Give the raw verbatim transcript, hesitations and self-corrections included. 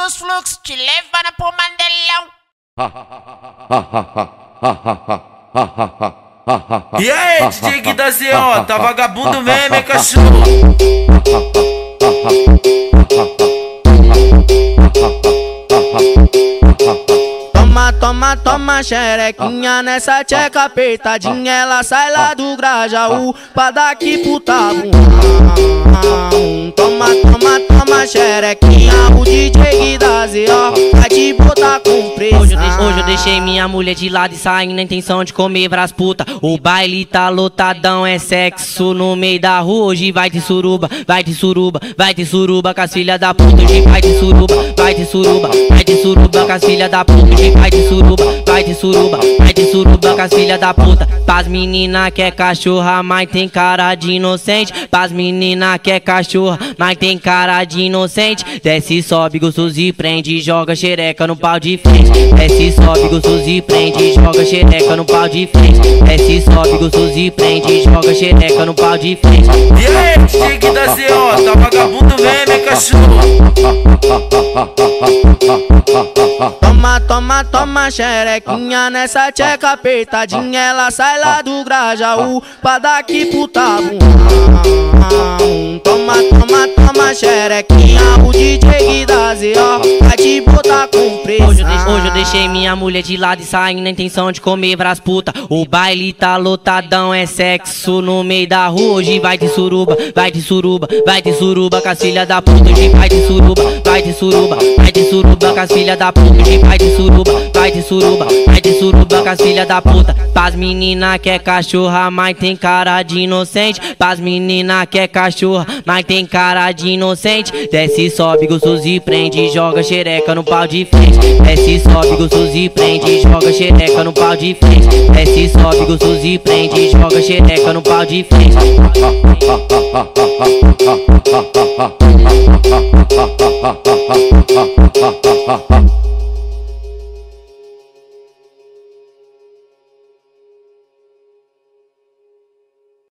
dos fluxos, te levando pro Mandelão. E aí, D J Gui da Z O, tá vagabundo mesmo, é cachorro? Toma, toma, toma xerequinha nessa tcheca apertadinha. Ela sai lá do Grajaú pra dar aqui pro tabu. Toma, toma, toma xerequinha. O D J Gui da Z O vai te botar com pressão. Hoje eu, deixei, hoje eu deixei minha mulher de lado e saí na intenção de comer pras puta. O baile tá lotadão, é sexo no meio da rua. Hoje vai de suruba, vai de suruba, vai de suruba com as filhas da puta. Hoje vai de suruba, vai de suruba, vai de suruba com as filhas da puta. Hoje vai de suruba, vai de suruba, vai de suruba com as filhas da puta. Pras menina que é cachorra, mas tem cara de inocente. Pras menina que é cachorra, mas tem cara de inocente. Desce, sobe, gostoso e prende, joga xereca no pau de frente. Desce, sobe, gostoso e prende, joga xereca no pau de frente. Desce, sobe, gostoso e prende, joga xereca no pau de frente. E aí, D J Gui da Z O, tá vagabundo mesmo, é cachorro? Toma, toma, toma xerequinha nessa tcheca apertadinha. Ela sai lá do Grajaú pra dar aqui pro tabu. Toma, toma, toma xerequinha. O D J Gui da Z O vai te botar com pressão. Hoje eu, deixei, hoje eu deixei minha mulher de lado e saí na intenção de comer pras puta. O baile tá lotadão, é sexo no meio da rua. Hoje vai de suruba, vai de suruba, vai de suruba com as filhas da puta. Hoje vai de suruba, vai de suruba, vai de suruba com as filhas da puta. Hoje vai de suruba, vai de suruba, vai de suruba com as filhas da puta. Pras menina que é cachorra, mas tem cara de inocente. Pras menina que é cachorra, mas tem cara de inocente. Desce, sobe, gostoso e prende, joga xereca no pau de frente. Desce, sobe, gostoso e prende, joga xereca no pau de frente. Desce, sobe, gostoso e prende, joga xereca no pau de frente.